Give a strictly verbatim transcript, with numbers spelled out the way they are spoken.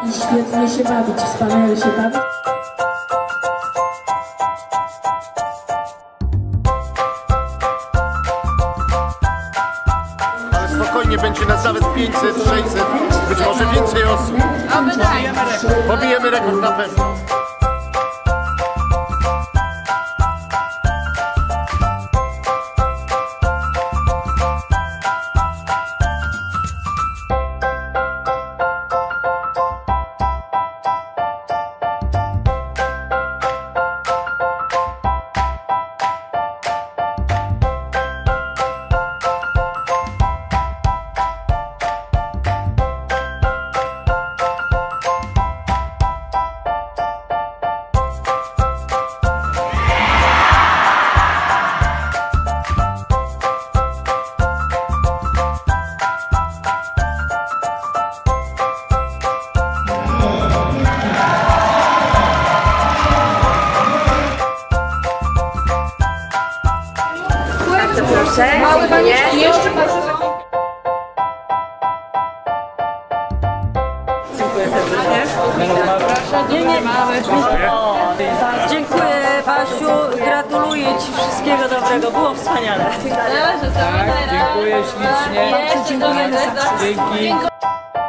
Świetnie się bawić, wspaniale się bawić. Ale spokojnie, będzie nas nawet pięćset, sześćset, być może więcej osób. Pobijemy rekord na pewno. Proszę, mały panieczki, jeszcze proszę. Dziękuję serdecznie. Proszę, nie, nie, mały. Dziękuję, Basiu, gratuluję Ci wszystkiego dobrego, było wspaniale. Tak, dziękuję ślicznie. Dziękujemy. Dzięki.